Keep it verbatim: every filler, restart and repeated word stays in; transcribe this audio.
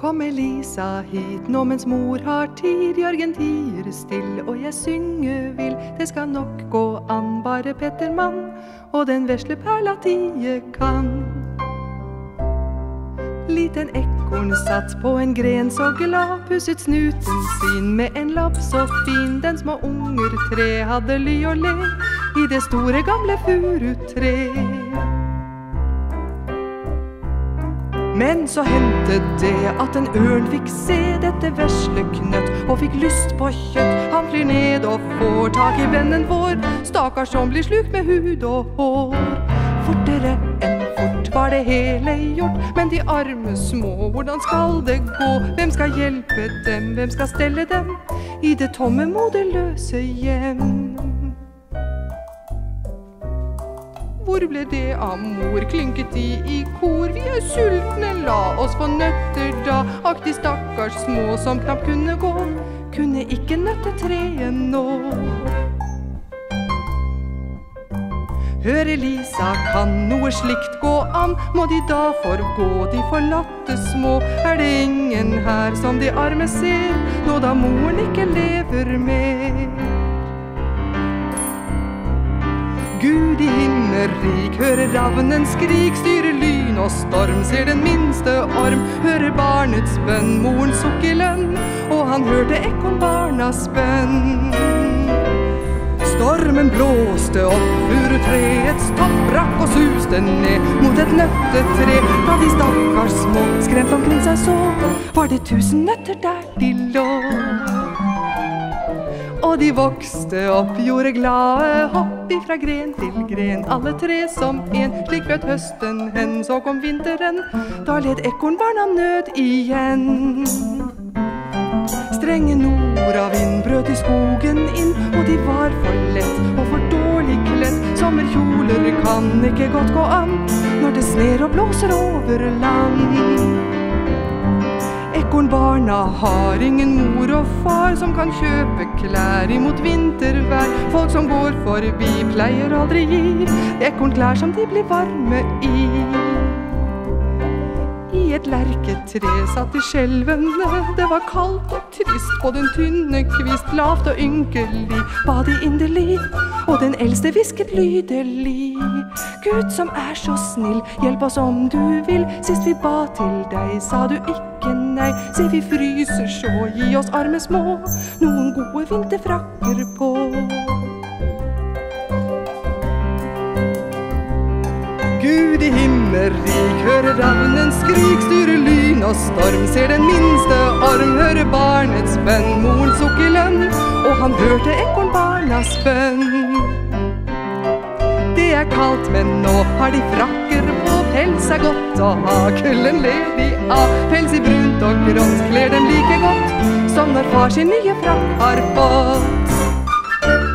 kommer Lisa hit nå mens mor har tid. Jørgen tier stille og jeg synge vil. Det skal nok gå an, bare Petter Mann og den vesle perla tie kan. Liten ekorn satt på en gren så glad, pusset snuten sin med en lapp så fin. Den små unger tre hadde ly og le i det store gamle furutre. Men så hendte det at en ørn fikk se dette vesle knøtt og fikk lyst på kjøtt. Han flyr ned og får tak i vennen vår, stakkars som blir slukt med hud og hår. Fortere enn fort var det hele gjort, men de arme små, hvordan skal det gå? Hvem skal hjelpe dem, hvem skal stelle dem i det tomme moderløse hjem? Hvor ble det av mor, klynket de i kor? Vi er sultne, la oss få nøtter da. Akk de stakkars små som knapt kunne gå, kunne ikke nøttetreet nå. Hør Elisa, kan noe slikt gå an? Må de da forgå, de forlatte små? Er det ingen her som de arme ser, nå da moren ikke lever mer? Gud i himmelrik, hører ravnen skrik, styrer lyn og storm, ser den minste orm, hører barnets bønn, morens sukk i lønn, og han hørte ekornbarnas bønn. Stormen blåste opp furutreets topp, brakk og suste ned mot et nøttetre. Da de stakkars små skremt omkring seg så, var det tusen nøtter der de lå. Og de vokste opp, gjorde glade hopp ifra gren til gren, alle tre som en. Slik brøt høsten hen, så kom vinteren, da led ekornbarna nød igjen. Strenge nordavind brøt i skogen inn, og de var for lett og for dårlig kledd. Sommerkjoler kan ikke godt gå an når det sner og blåser over land. Ekornbarna har ingen mor og far som kan kjøpe klær imot vintervær. Folk som går forbi pleier aldri gi ekornklær som de blir varme i. I et lerketre satt de skjelvende, det var kaldt og trist på den tynne kvist. Lavt og ynkelig ba de inderlig, og den eldste hvisket lydelig. Gud som er så snill, hjelp oss om du vil. Sist vi ba til deg, sa du ikke nei. Se vi fryser så, gi oss arme små noen gode vinterfrakker på. Gud i himmelrik, hører ravnen skrik, styrer lyn og storm, ser den minste orm, hører barnets bønn, morens sukk i lønn, og han hørte ekornbarnas bønn. Det er kaldt, men nå har de frakker på, pels er godt å ha, kulden ler de av. Pels i brunt og grått kler dem like godt som når far sin nye frakk har fått.